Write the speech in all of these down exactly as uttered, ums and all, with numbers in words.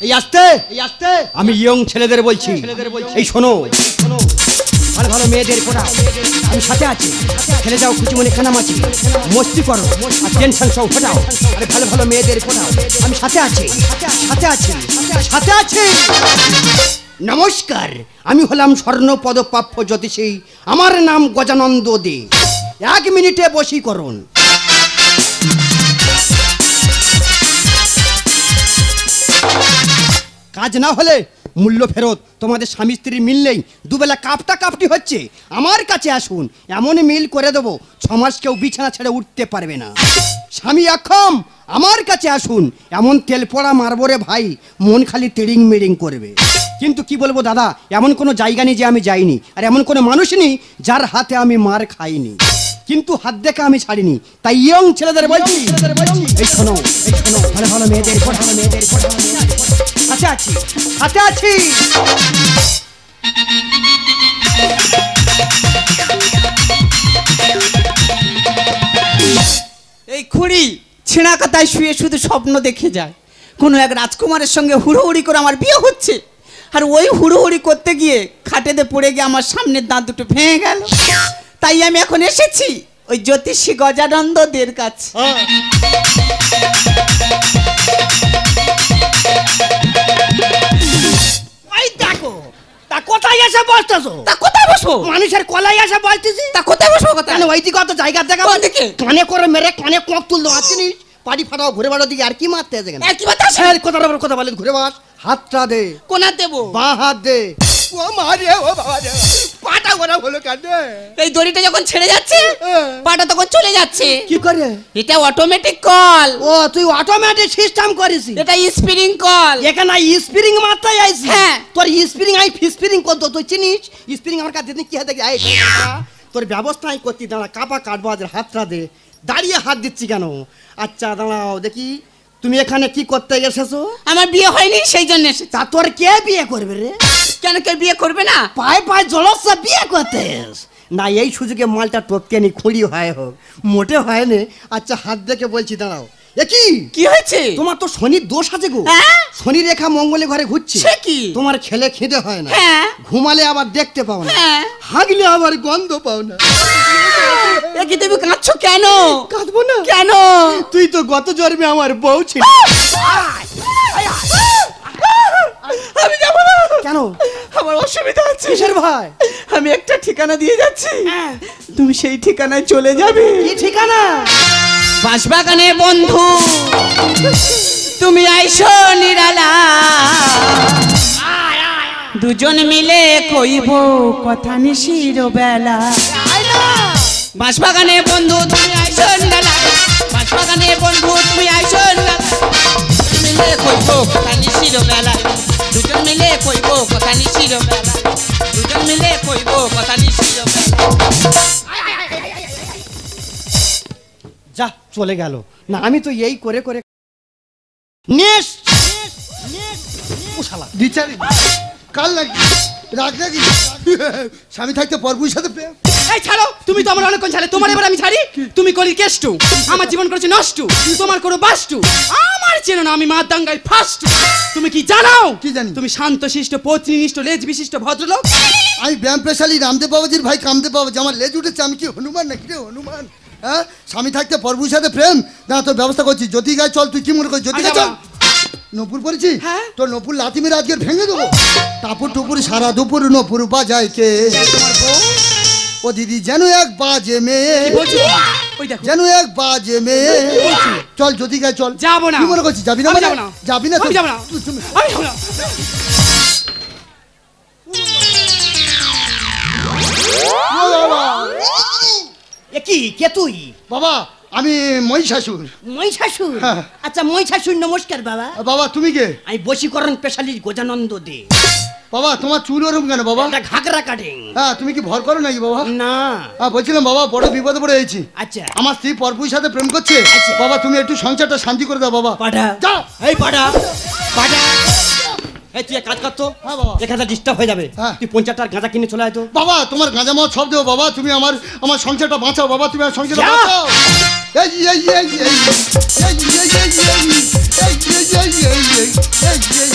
এই আসতে এই আসতে আমি ইয়ং ছেলেদের বলছি, এই শোনো, ভালো ভালো মেয়েদের পড়াও, আমি সাথে আছি। খেলে যাও খুচিমনি খানামাছি, মস্তি করো আর টেনশন সব হটাও। আরে ভালো ভালো মেয়েদের পড়াও, আমি সাথে আছি, সাথে আছি, সাথে আছি। নমস্কার, আমি হলাম স্বর্ণপদপ্রাপ্য জ্যোতিষী, আমার নাম গজানন্দ দে। এক মিনিটে বশীকরণ। কাজ না হলে মূল্য ফেরত। তোমাদের স্বামী স্ত্রী মিললেই দুবেলা কাপটা কাপটি হচ্ছে, আমার কাছে আসুন, এমন মিল করে দেবো ছমাস কেউ বিছানা ছেড়ে উঠতে পারবে না। স্বামী অক্ষম, আমার কাছে আসুন, এমন তেল পড়া মারবো রে ভাই, মন খালি তিড়িং মিড়িং করবে। কিন্তু কি বলবো দাদা, এমন কোনো জায়গা নেই যে আমি যাইনি, আর এমন কোনো মানুষ নেই যার হাতে আমি মার খাইনি। কিন্তু হাত দেখে আমি ছাড়িনি, তাই ইয়ং ছেলেদের বলছি, এই শোনো, এই শোনো, ভালো ভালো মেয়েদের ভালো মেয়েদের হাতে আছি, হাতে আছি। এই খুঁড়ি ছেঁড়া কাতায় শুয়ে শুধু স্বপ্ন দেখে যায় কোনো এক রাজকুমারের সঙ্গে হুড়োহুড়ি করে আমার বিয়ে হচ্ছে, আর ওই হুড়োহুড়ি করতে গিয়ে খাটেতে পড়ে গিয়ে আমার সামনের দাঁত দুটো ভেঙে গেল। তাই আমি এখন এসেছি ওই জ্যোতিষী গজানন্দ দের কাছে। ওই দেখো, তা কোথায় এসে বসতেছো? তা কোথায় বসবো? মানুষের কলাই এসে বসতেছি। তা কোথায় বসবো? কোথায়? ওই দিকে অত জায়গা দেখা কানে করে মেরে কানে কোঁক তুলতে পারছিস, পাড়ি ফাটাও ঘুরে বাড়ো দিকে আর কি মারতে আছে? আর কি মারতে আছে? কথাটা কথা বলেন, ঘুরে বাস, হাতটা দে। কোন হাত দেবো? বাঁ হাত দে। ও মারে, ও বাবা রে, পাটা ওরা হলো কেন? এই দড়িটা যখন ছেড়ে যাচ্ছে পাটা তখন চলে যাচ্ছে। কি করে? এটা অটোমেটিক কল। ও তুই অটোমেটিক সিস্টেম করিস? এটা স্প্রিং কল। এখানে স্প্রিং মারতে আইছি। হ্যাঁ। তোর স্প্রিং আই স্প্রিং কত তুই চিনিস? স্প্রিং আমার কাছে কি হাতে আই তোর ব্যবস্থা আমি করতে, দাঁড়া, কাপা কাটবো, আজ হাতটা দে। দাঁড়িয়ে হাত দিচ্ছি কেন? আচ্ছা দাঁড়াও দেখি, তুমি এখানে কি করতে এসেছো? আমার বিয়ে হয়নি সেই জন্য এসেছি। তা তোর কে বিয়ে করবে রে? কেন কেউ বিয়ে করবে না? পায়ে পায়ে জলসা বিয়ে করতে না, এই সুযোগে মালটা টপকে নি, খুঁড়ি হয় হোক, মোটে হয় না। আচ্ছা হাত দেখে বলছি, দাঁড়াও। একই কি হয়েছে? তোমার তো শনির দোষ আছে গো। শনি রেখা মঙ্গলে ঘরে ঘুরছে। সে কি? তোমার খেলে খেতে হয় না, ঘুমালে আবার দেখতে পাও না, হাগলে আবার গন্ধ পাও না। কি তুমি কাঁদছো কেন? কাঁদবো না কেন? তুই তো গত জন্মে আমার বউ ছিল। আমি যাবো না। কেন? আমার অসুবিধা আছে। কিসের ভাই? আমি একটা ঠিকানা দিয়ে যাচ্ছি, তুমি সেই ঠিকানায় চলে যাবে। কি ঠিকানা? বাঁশবাগানে বন্ধু তুমি আইসো নিরালা, দুজন মিলে কইব কথা নিশির বেলা। বাঁশবাগানে বন্ধু তুমি আইসো নিরালা, বাঁশবাগানে বন্ধু তুমি আইসো নিরালা, মিলে কইব কথা নিশির বেলা, দুজন মিলে কইব কথা নিশির বেলা, দুজন মিলে কইব কথা নিশির বেলা। যা চলে গেল না, আমি তো এই করে করে নেস শালা বিচারি কাল লাগি রাগ লাগি স্বামী থাকতে পরপুর সাথে প্রেম। এই ছাড়ো, তুমি তো আমার অনেকক্ষণ ছাড়ে, তোমার এবার আমি ছাড়ি। তুমি করি কেষ্টু, আমার জীবন করেছে নষ্ট, তোমার করো বাষ্টু, আমার চেনো না আমি মার দাঙ্গায় ফার্স্ট। তুমি কি জানো? কি জানি? তুমি শান্ত শিষ্ট পত্নীনিষ্ঠ লেজ বিশিষ্ট ভদ্রলোক। আমি ব্যায়াম পেশালি রামদেব বাবাজির ভাই কামদেব বাবাজি, আমার লেজ উঠেছে, আমি কি হনুমান নাকি রে হনুমান? হ্যাঁ, স্বামী থাকতে পরপুর সাথে প্রেম, না তোর ব্যবস্থা করছি। জ্যোতি গায়ে চল, তুই কি মনে করছিস? জ্যোতি গায়ে চল। নপুর পড়েছি তোর, নপুর লাথি মেরে আজকে ভেঙে দেবো। টাপুর টুপুর সারা দুপুর নপুর বাজায় কে? ও দিদি যেন এক বাজে মেয়ে, যেন এক বাজে মেয়ে। চল জ্যোতি গায়ে চল। যাবো না। কি মনে করছিস? যাবি না? যাবি না? আমি যাবো না। আমি যাবো না। কি কে তুই? বাবা আমি মহিষাসুর। মহিষাসুর? আচ্ছা মহিষাসুর নমস্কার বাবা। বাবা তুমি কে? আমি বশীকরণ স্পেশালিস্ট গজানন্দ দে। বাবা তোমার চুল ওরকম কেন বাবা? এটা ঘাগরা কাটিং। হ্যাঁ, তুমি কি ভর করো নাকি বাবা? না। হ্যাঁ বলছিলাম বাবা, বড় বিপদে পড়ে গেছি। আচ্ছা। আমার স্ত্রী পরপুর সাথে প্রেম করছে। বাবা তুমি একটু সংসারটা শান্তি করে দাও বাবা। পাঠা যা। এই পাঠা পাঠা এই তুই কাজ করতো। হ্যাঁ বাবা। এখানে ডিস্টার্ব হয়ে যাবে। তুই পঞ্চাশটার গাঁজা কিনে চলে আয় তো। বাবা তোমার গাঁজা মদ সব দেবো বাবা, তুমি আমার আমার সংসারটা বাঁচাও বাবা, তুমি আমার সংসারটা বাঁচাও। এই এই এই এই এই এই এই এই এই এই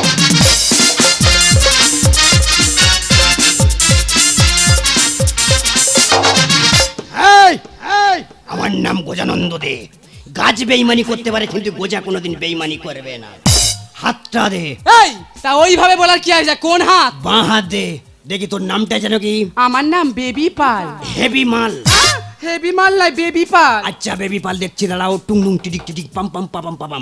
এই আমার নাম গজানন্দ দে। গাছ বেইমানি করতে পারে কিন্তু গোজা কোনোদিন বেইমানি করবে না। হাতটা দে। এই তা ওইভাবে বলার কি আছে? কোন হাত? বাঁ হাত দে। দেখি তোর নামটা যেন কি? আমার নাম বেবি পাল। হেভি মাল। হেভি মাল নাই, বেবি পাল। আচ্ছা বেবি পাল দেখছি, দাঁড়াও। টুং টুং টিটিক টিটিক পাম পাম পাম পাম।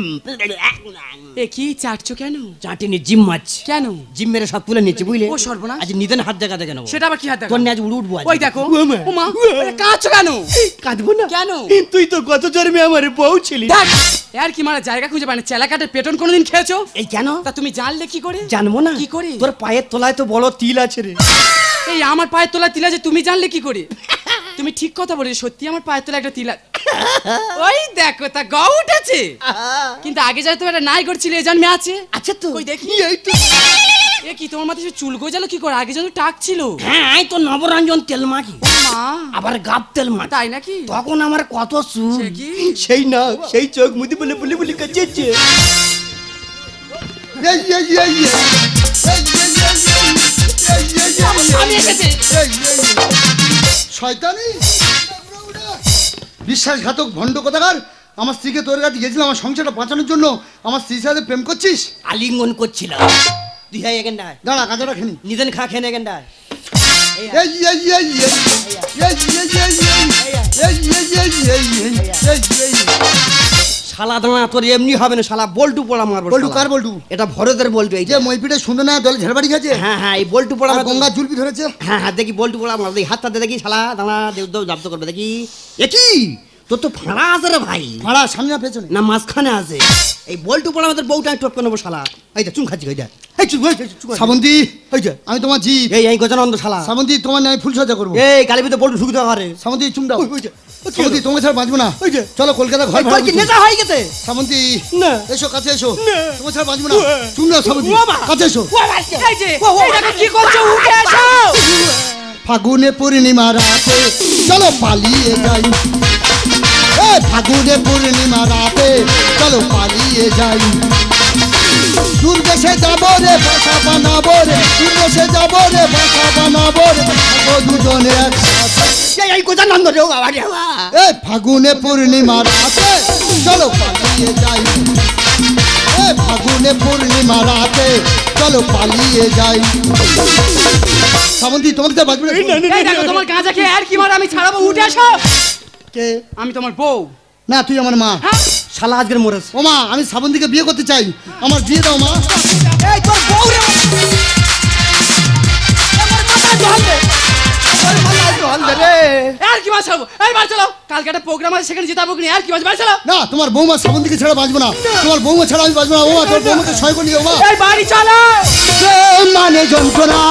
এ কি চাটছো কেন? চাটিনি জিম মাছ। কেন? জিম মেরে সব তুলে নিচ্ছে বুঝলে। ও সর্বনাশ। আজ নিদেন হাত জায়গা দেখে নেবো। সেটা আবার কি হাত দেখা? তোর নিয়ে আজ উড় উঠবো আজ। ওই দেখো। ওমা। ওমা কাঁদছো কেন? কাঁদবো না কেন? তুই তো গত জন্মে আমার বউ ছিলি। দেখ আর কি মারা জায়গা খুঁজে পায় না। চেলা কাটে পেটন কোনোদিন খেয়েছো? এই কেন? তা তুমি জানলে কি করে? জানবো না। কি করে? তোর পায়ের তলায় তো বড় তিল আছে রে। এই আমার পায়ের তলা তিল আছে, তুমি জানলে কি করে? তুমি ঠিক কথা বলে, সত্যি আমার পায়ের তলা একটা তিল আছে। ওই দেখো তা গা উঠেছে। কিন্তু আগে যাই তো একটা নাই করছিল, এই জন্মে আছে। আচ্ছা তো কই দেখি। এই তো। এ কি তোমার মাথায় চুল গজালো কি করে? আগে যত টাক ছিল। হ্যাঁ এই তো নবরঞ্জন তেল মাখি। মা আবার গাব তেল মাখি। তাই নাকি? তখন আমার কত চুল। সে কি? সেই না সেই চোখ মুদি বলে বলে বলে কাচেছে। এই এই এই এই আমি এসেছি। শয়তানি বিশ্বাসঘাতক ভণ্ড কোথাকার। আমার স্ত্রীকে তোর কাছে গেছিলাম আমার সংসারটা বাঁচানোর জন্য, আমার স্ত্রীর সাথে প্রেম করছিস। আলিঙ্গন করছিলাম। তুই হ্যাঁ এখানটায় দাঁড়া কাঁচাটা খেনি। নিদেন খা খেয়ে এখানটায়। এই এই এই এই এই এই এই এই এই শালা দানা তোর এমনি হবে না, শালা বল্টু পড়া মারবো। বল্টু কার বল্টু? এটা ভরতের বল্টু। এই যে মইপিটে সুন্দর না দলে ঝাড়বাড়ি গেছে। হ্যাঁ হ্যাঁ এই বল্টু পড়া আর গঙ্গা জুলপি ধরেছে। হ্যাঁ হ্যাঁ দেখি বল্টু পড়া মার দেখি। হাতটা দে দেখি। শালা দানা দেব দেব জব্দ করবে দেখি। এ কি তোর তো ফাঁড়া আছে রে ভাই। ভাড়া সামনে না পেছনে? না মাঝখানে আছে। এই বল্টু পড়া আমাদের বউটা টপকে নেবো শালা। এই চুন খাচ্ছি ওই যা। এই চুন শ্রাবন্তী ওই যা। আমি তোমার জিৎ। এই এই গজানন্দ শালা। শ্রাবন্তী তোমার নামে ফুল সজ্জা করবো। এই গালি ভিতরে বল্টু ঢুকে দেওয়া করে। শ্রাবন্তী চুম দাও। ওই, ওই যা। শ্রাবন্তী তোমাকে ছাড়া বাঁচবো না। ওই যে। চলো কলকাতা ঘর এই ভাড়া তোর কি করছি। নেশা হয়ে গেছে? শ্রাবন্তী না। এসো কাছে এসো। না। তোমার ছাড়া বাঁচবো না। চুম দাও শ্রাবন্তী। ও বাবা। কাছে এসো। এই যে এই দেখো কি করছো, উঠে আসো। ফাগুনে পূর্ণিমা রাতে চলো পালিয়ে যাই। এ ফাগুনে পূর্ণিমা রাতে চলো পালিয়ে যাই। দূর দেশে যাবো রে বাসা বানাবো রে। দূর দেশে যাবো রে বাসা বানাবো রে। থাকবো দুজনে একসাথে। এই এই গজানন্দ রে বাবা রে বাবা। এ ফাগুনে পূর্ণিমা রাতে চলো পালিয়ে যাই। এ ফাগুনে পূর্ণিমা রাতে চলো পালিয়ে যাই। শ্রাবন্তী তোমাকে তো বাঁচবে না। এই দেখো তোমার গাঁজা খেয়ে আর কি মারা, আমি ছাড়াবো, উঠে আসো। কে? আমি তোমার বউ। না তুই আমার মা। হ্যাঁ শালা আজকের মরেছে। ও মা আমি শ্রাবন্তীকে বিয়ে করতে চাই, আমার বিয়ে দাও মা। এই তোর বউ রে আমার মাথা জল দে। তোর মাথা জল দে রে। আর কি মাছ ছাড়বো? এই বাড়ি চলো, কালকে একটা প্রোগ্রাম আছে সেখানে যেতে হবে কি? আর কি মাছ? বাড়ি চলো। না তোমার বৌমা শ্রাবন্তীকে ছাড়া বাঁচবো না। তোমার বৌমা ছাড়া আমি বাঁচবো না। ও মা তোর বৌমাকে সয় করে নিও মা। এই বাড়ি চলো। প্রেম মানে যন্ত্রণা,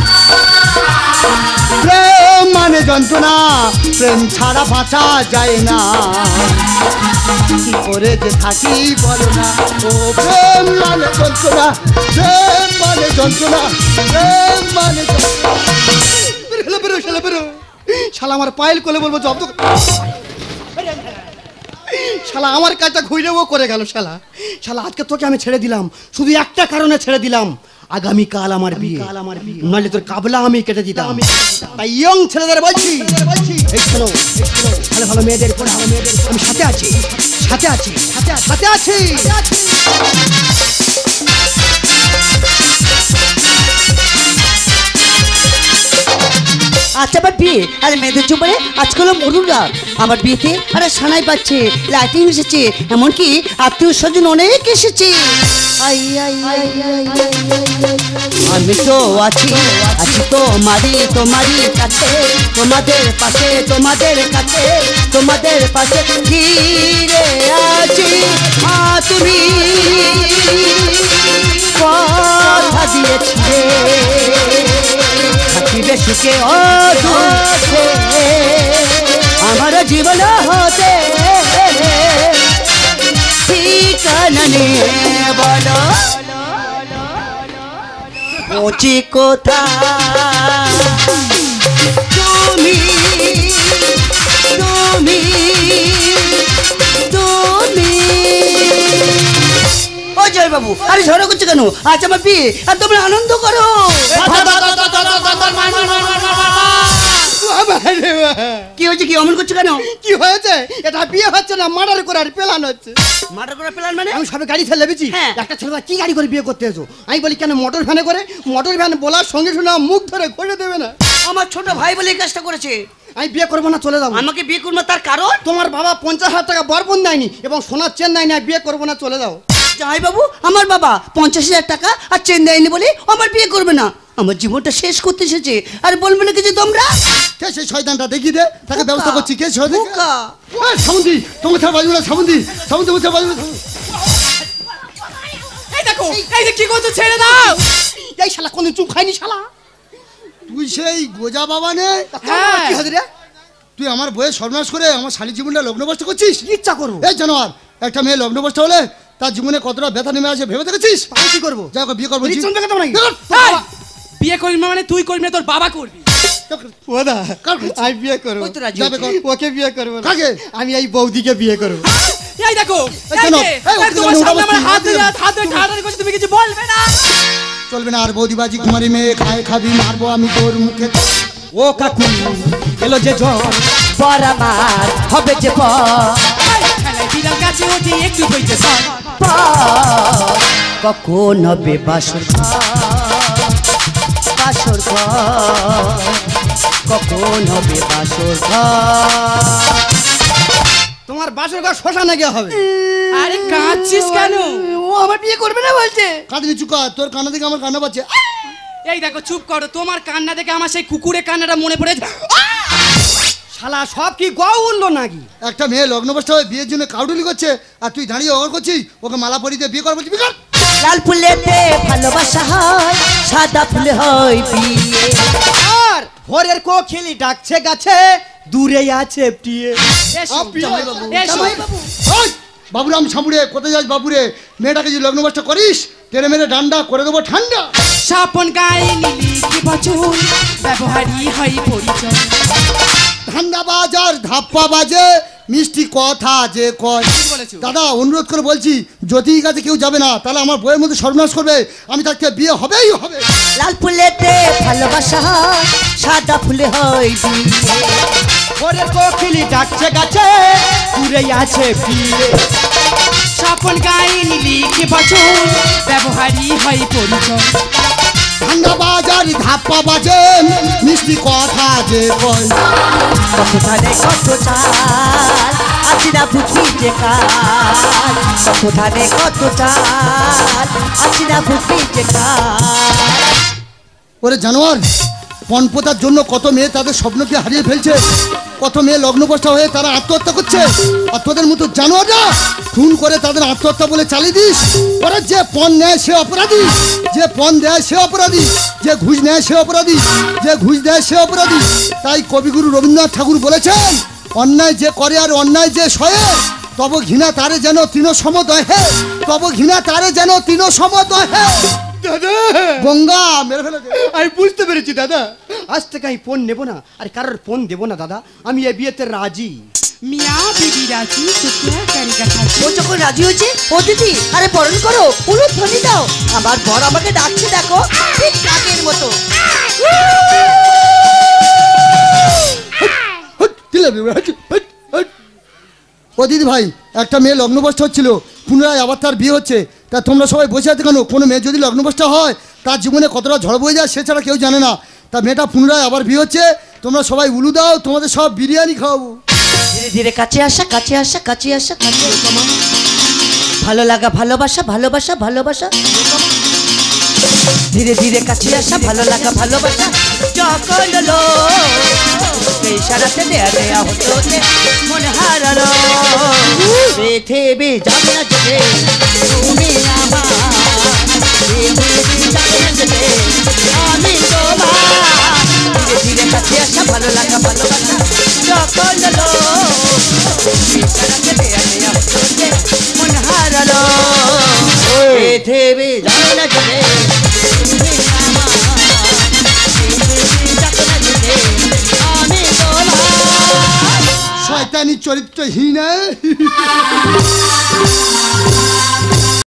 প্রেম মানে যন্ত্রণা, প্রেম ছাড়া বাঁচা যায় না। কি করে যে থাকি বলো না। ও প্রেম মানে যন্ত্রণা, প্রেম মানে যন্ত্রণা, প্রেম মানে যন্ত্রণা। বেরো বেরো শালা বেরো। শালা আমার পায়েল কোলে বলবো জব্দ কর। শালা আমার কাজটা ঘুরেও করে গেল শালা। শালা আজকে তোকে আমি ছেড়ে দিলাম শুধু একটা কারণে ছেড়ে দিলাম। আগামীকাল আমার বিয়ে, নাহলে তোর কাবলা আমি কেটে দিতাম। তাই ইয়ং ছেলেদের বলছি, এই শোনো ভালো ভালো মেয়েদের ভালো মেয়েদের আমি সাথে আছি, সাথে আছি, সাথে আছি। আচ্ছা আমার বিয়ে, আরে মেয়েদের চুপারে আজকাল মরুরা আমার বিয়েতে আরে সানাই পাচ্ছে, লাইটিং এসেছে, এমনকি আত্মীয় স্বজন অনেক এসেছে। আই আই আই আই আমি তো আছি, আছি তোমারই তোমারই কাছে, তোমাদের পাশে তোমাদের কাছে, তোমাদের পাশে ঘিরে আছি। আ তুমি কথা দিয়েছিলে থাকিবে সুখে ও দুঃখে, আমার জীবন হতে ঠিকানা নিয়ে বলো পৌঁছি কোথা তুমি তুমি বাবু আরে ঝড় করছে কেন? আজ আমার বিয়ে আর তোমরা আনন্দ করো। কি হয়েছে? কি অমন করছো কেন? কি হয়েছে? এটা বিয়ে হচ্ছে না, মার্ডার করার প্ল্যান হচ্ছে। মার্ডার করার প্ল্যান মানে? আমি সবে গাড়ি ফেলে লেবেছি, হ্যাঁ। একটা ছেলেটা কি গাড়ি করে বিয়ে করতে এসো? আমি বলি কেন মোটর ভ্যানে করে? মোটর ভ্যান বলার সঙ্গে সঙ্গে আমার মুখ ধরে ঘষে দেবে না। আমার ছোট ভাই বলে এই কাজটা করেছে। আমি বিয়ে করবো না, চলে যাবো। আমাকে বিয়ে করবো তার কারণ? তোমার বাবা পঞ্চাশ হাজার টাকা বরবন দেয়নি এবং সোনার চেন দেয়নি, আমি বিয়ে করবো না, চলে যাও। জামাই বাবু আমার বাবা পঞ্চাশ হাজার টাকা আর চেন দেয়নি বলে আমার বিয়ে করবে না। আমার জীবনটা শেষ করতে এসেছে আর বলবে না কিছু তোমরা? কে সেই শয়তানটা দেখিয়ে দে, তাকে ব্যবস্থা করছি। কে শয়তান? বোকা। সামুন্দি তোমার ছাড়া বাজু না, সামুন্দি সামুন্দি তোমার ছাড়া বাজু না। এই দেখো, এই যে কি করছো, ছেড়ে দাও। এই শালা কোন চুপ খাইনি শালা। তুই সেই গোজা বাবা নে? হ্যাঁ। কি হচ্ছে রে? তুই আমার বইয়ের সর্বনাশ করে আমার শালী জীবনটা লগ্নভ্রষ্ট করছিস। ইচ্ছা করবো। এই জানোয়ার, একটা মেয়ে লগ্নভ্রষ্ট হলে তার জীবনে কতটা ব্যথা নেমে আসে ভেবে দেখেছিস? আমি কি করবো? যাই হোক, বিয়ে করবো। রিকশন দেখে তো নাকি? এই, বিয়ে করবি না মানে তুই করবি না, তোর বাবা করবি। ওদা কার করছিস? আমি বিয়ে করবো। ওই তো রাজি যাবে হচ্ছে। কর। ওকে বিয়ে করবো না। কাকে? আমি এই বৌদিকে বিয়ে করবো। এই দেখো, এই এই শোনো, যে, এই এই তোমার ওকে সামনে ওটা আমার বসতে হাত দিও। ধরে হাত ধরে ঠাড়াঠাড়ি করছে, তুমি কিছু বলবে না। চলবে না আর বৌদিবাজি কুমারী মেয়ে খায় খাবি, মারবো আমি তোর মুখে। ও কাকু এলো যে জ্বর, পরামার হবে যে পর এই, খেলায় বিড়াল কাছে ওঠে একটু হইতে সর। পর। কখন হবে বাসর ঘর? বাসর ঘর কখন হবে বাসর ঘর? তোমার বাসর ঘর শ্মশানে গিয়ে হবে। আরে কাঁদছিস কেন? ও আমার বিয়ে করবে না বলছে। কাঁদনি চুকা, তোর কান্না থেকে আমার কান্না পাচ্ছে। এই দেখো, চুপ করো, তোমার কান্না দেখে আমার সেই কুকুরের কান্নাটা মনে পড়ে। শালা সব কি গও উঠলো নাকি? একটা মেয়ে লগ্নভ্রষ্ট হয়ে বিয়ের জন্য কাউডুলি করছে আর তুই দাঁড়িয়ে অগর করছিস। ওকে মালা পরিয়ে দিয়ে বিয়ে কর বলছি, বিয়ে কর। লাল ফুলেতে ভালোবাসা হয়, সাদা ফুলে হয় বিয়ে। আর ভোরের কোকিলি ডাকছে গাছে, দূরে আছে টিয়ে। এসো, আপনি- জামাইবাবু, এসো। জামাইবাবু। ওই, বাবুরাম সামুড়ে কোথায় যাস বাবুরে? মেয়েটাকে যদি লগ্নভ্রষ্ট করিস তেরে মেরে ডান্ডা করে দেবো ঠান্ডা। স্বপন গায়ে নিলি কি বচন, ব্যবহারই হয় পরিচয়। ধান্দা বাজার ধাপ্পা বাজে, মিষ্টি কথা যে কয়। ঠিক বলেছো। দাদা অনুরোধ করে বলছি, জ্যোতির কাছে কেউ যাবে না, তাহলে আমার বইয়ের মধ্যে সর্বনাশ করবে। আমি থাকতে বিয়ে হবেই হবে। লাল ফুলেতে ভালোবাসা হয়, সাদা ফুলে হয় বিয়ে। ভোরের কোকিলি ডাকছে গাছে, দূরে আছে টিয়ে। স্বপন গায়ে নিলি কি বচন, ব্যবহারই হয় পরিচয়। ধান্দা বাজার ধাপ্পা বাজে, মিষ্টি কথা যে কয়। কত ধারে কত চাল, আজিরা বুঝি যে কাল। কত ধারে কত চাল, আজিরা বুঝি যে কাল। ওরে জানোয়ার, পণপোতার জন্য কত মেয়ে তাদের স্বপ্নকে হারিয়ে ফেলছে, কত মেয়ে লগ্নভ্রষ্ট হয়ে তারা আত্মহত্যা করছে। আর তোদের মতো জানোয়াররা খুন করে তাদের আত্মহত্যা বলে চালিয়ে দিস। ওরা যে পণ নেয় সে অপরাধী, যে পণ দেয় সে অপরাধী, যে ঘুষ নেয় সে অপরাধী, যে ঘুষ দেয় সে অপরাধী। তাই কবিগুরু রবীন্দ্রনাথ ঠাকুর বলেছেন, অন্যায় যে করে আর অন্যায় যে সয়ে, তব ঘৃণা তারে যেন তৃণ সমদহে, তব ঘৃণা তারে যেন তৃণ সমদহে। দাদা গঙ্গা মেরে ফেলেছে। আমি বুঝতে পেরেছি দাদা, আজ থেকে আমি ফোন নেবো না আর কারোর ফোন দেবো না দাদা। আমি এই বিয়েতে রাজি। মিয়া বিবি রাজি, তো क्या करेगा खाजी? ও যখন রাজি হয়েছে, ও দিদি আরে বরণ করো, উলুধ্বনি দাও। আমার বর আমাকে ডাকছে দেখো, ঠিক কাকের মতো। হট, দিলে বিবে, হট, হট, হট। ও দিদি ভাই, একটা মেয়ে লগ্নভ্রষ্ট হচ্ছিল, পুনরায় আবার তার বিয়ে হচ্ছে। তা তোমরা সবাই বসে আছো কেন? কোনো মেয়ে যদি লগ্নভ্রষ্ট হয় তার জীবনে কতটা ঝড় বয়ে যায় সে ছাড়া কেউ জানে না। তা মেয়েটা পুনরায় আবার বিয়ে হচ্ছে, তোমরা সবাই উলু দাও, তোমাদের সব বিরিয়ানি খাওয়াবো। ধীরে ধীরে কাছে আসা, কাছে আসা, কাছে আসা, কাছে আসা। ভালো লাগা, ভালোবাসা, ভালোবাসা, ভালোবাসা। ধীরে ধীরে কাছে আসা, ভালো লাগা, ভালোবাসা। যখন লো সেই সারাতে দেয়া দেয়া হতে হতে মনে হারালো। বেথে বে যাবে না যেতে তুমি আমার, বেথে বে যাবে না যেতে আমি তোমার। ধীরে ধীরে কাছে আসা, ভালো লাগা, ভালোবাসা। যখন লো সেই সারাতে দেয়া দেয়া হতে হতে মনে হারালো। বেথে বে যাবে না যেতে তুমি আমার, বেথে বে যাবে না যেতে আমি তোমার। শয়তানি চরিত্রহীন।